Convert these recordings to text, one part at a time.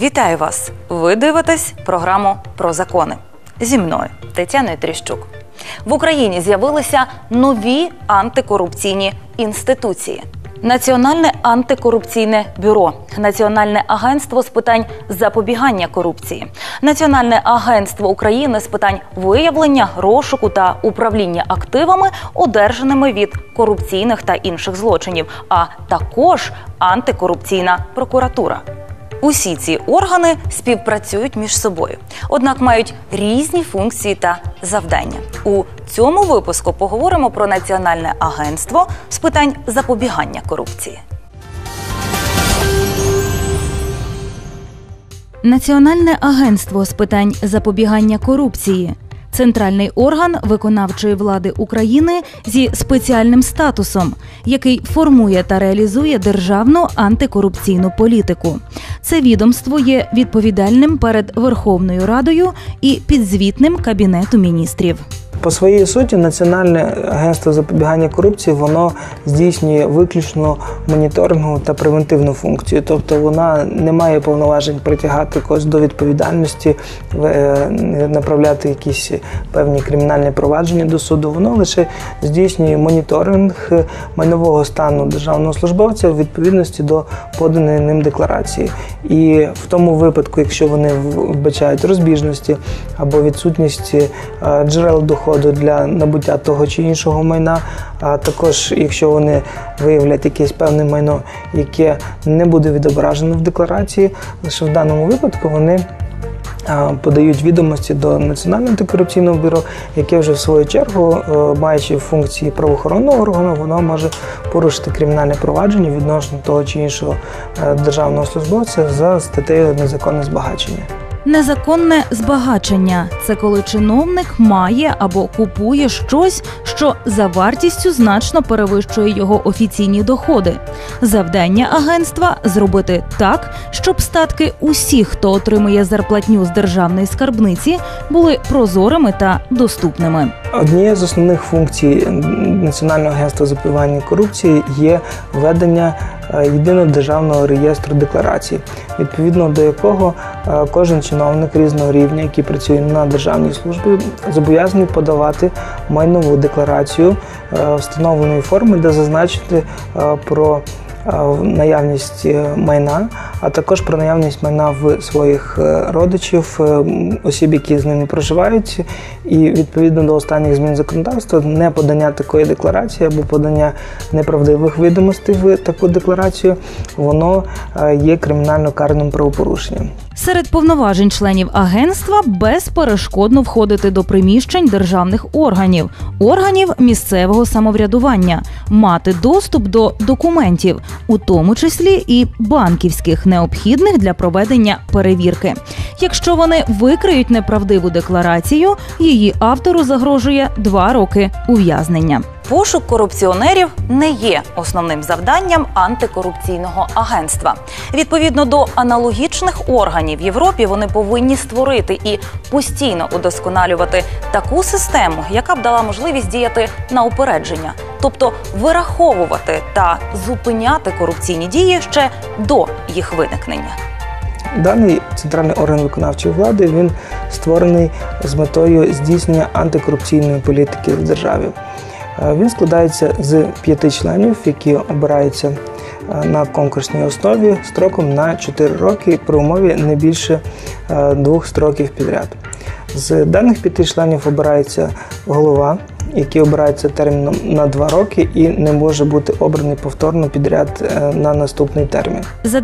Вітаю вас! Ви дивитесь програму «Про закони». Зі мною Тетяною Тріщук. В Україні з'явилися нові антикорупційні інституції. Національне антикорупційне бюро, Національне агентство з питань запобігання корупції, Національне агентство України з питань виявлення, розшуку та управління активами, одержаними від корупційних та інших злочинів, а також антикорупційна прокуратура. Усі ці органи співпрацюють між собою, однак мають різні функції та завдання. У цьому випуску поговоримо про Національне агентство з питань запобігання корупції. Національне агентство з питань запобігання корупції – центральний орган виконавчої влади України зі спеціальним статусом, який формує та реалізує державну антикорупційну політику. Це відомство є відповідальним перед Верховною Радою і підзвітним Кабінету міністрів. По своїй суті, Національне агентство запобігання корупції, воно здійснює виключно моніторингову та превентивну функцію. Тобто вона не має повноважень притягати когось до відповідальності, направляти якісь певні кримінальні провадження до суду. Воно лише здійснює моніторинг майнового стану державного службовця у відповідності до поданої ним декларації. І в тому випадку, якщо вони вбачають розбіжності або відсутність джерел доходу для набуття того чи іншого майна, а також якщо вони виявлять якесь певне майно, яке не буде відображено в декларації, лише в даному випадку вони подають відомості до Національного антикорупційного бюро, яке вже в свою чергу, маючи функції правоохоронного органу, воно може порушити кримінальне провадження відносно того чи іншого державного службовця за статтею «Незаконне збагачення». Незаконне збагачення – це коли чиновник має або купує щось, що за вартістю значно перевищує його офіційні доходи. Завдання агентства – зробити так, щоб статки усіх, хто отримує зарплатню з державної скарбниці, були прозорими та доступними. Однією з основних функцій Національного агентства запобігання корупції є ведення єдиного державного реєстру декларацій, відповідно до якого кожен чиновник різного рівня, який працює на державній службі, зобов'язаний подавати майнову декларацію встановленої форми, де зазначити про наявність майна, а також про наявність майна в своїх родичів, осіб, які з ними проживають, і відповідно до останніх змін законодавства неподання такої декларації або подання неправдивих відомостей в таку декларацію, воно є кримінально карним правопорушенням. Серед повноважень членів агентства – безперешкодно входити до приміщень державних органів, органів місцевого самоврядування, мати доступ до документів, у тому числі і банківських, необхідних для проведення перевірки. Якщо вони викриють неправдиву декларацію, її автору загрожує 2 роки ув'язнення. Пошук корупціонерів не є основним завданням антикорупційного агентства. Відповідно до аналогічних органів в Європі, вони повинні створити і постійно удосконалювати таку систему, яка б дала можливість діяти на упередження, тобто вираховувати та зупиняти корупційні дії ще до їх виникнення. Даний центральний орган виконавчої влади, він створений з метою здійснення антикорупційної політики в державі. Він складається з 5 членів, які обираються на конкурсній основі строком на 4 роки при умові не більше 2 строків підряд. З даних 5 членів обирається голова, який обирається терміном на 2 роки і не може бути обраний повторно підряд на наступний термін. За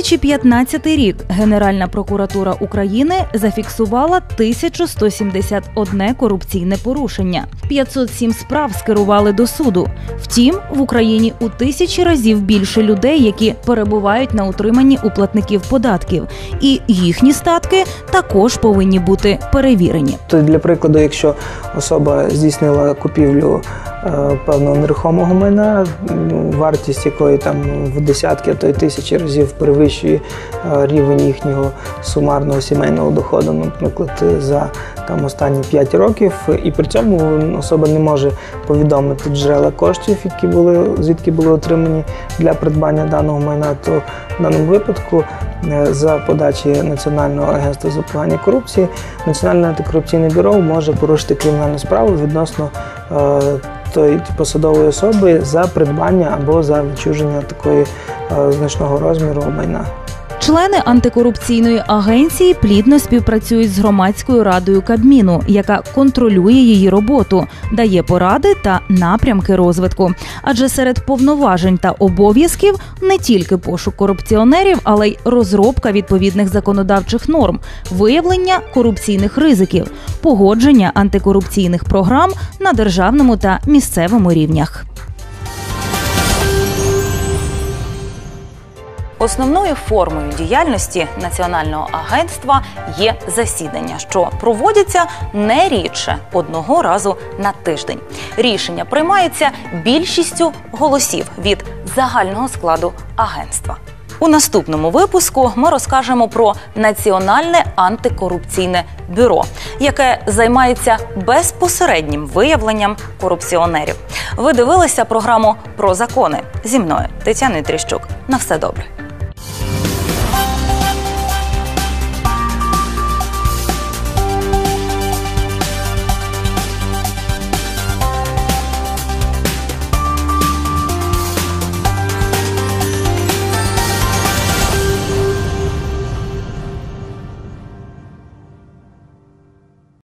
2015 рік Генеральна прокуратура України зафіксувала 1171 корупційне порушення. 507 справ скерували до суду. Втім, в Україні у 1000 разів більше людей, які перебувають на утриманні у платників податків. І їхні статки також повинні бути перевірені. Для прикладу, якщо особа здійснила купівлю певного нерухомого майна, вартість якої там в десятки, а то й тисячі разів перевищує рівень їхнього сумарного сімейного доходу, наприклад, за останні 5 років, і при цьому особа не може повідомити джерела коштів, звідки були отримані для придбання даного майна, то в даному випадку за подачі Національного агентства запобігання корупції, Національне антикорупційне бюро може порушити кримінальну справу відносно тої посадової особи за придбання або за відчуження такої значного розміру майна. Члени антикорупційної агенції плідно співпрацюють з громадською радою Кабміну, яка контролює її роботу, дає поради та напрямки розвитку. Адже серед повноважень та обов'язків не тільки пошук корупціонерів, але й розробка відповідних законодавчих норм, виявлення корупційних ризиків, погодження антикорупційних програм на державному та місцевому рівнях. Основною формою діяльності Національного агентства є засідання, що проводяться не рідше одного разу на тиждень. Рішення приймаються більшістю голосів від загального складу агентства. У наступному випуску ми розкажемо про Національне антикорупційне бюро, яке займається безпосереднім виявленням корупціонерів. Ви дивилися програму «Про закони» зі мною, Тетяною Тріщук. На все добре.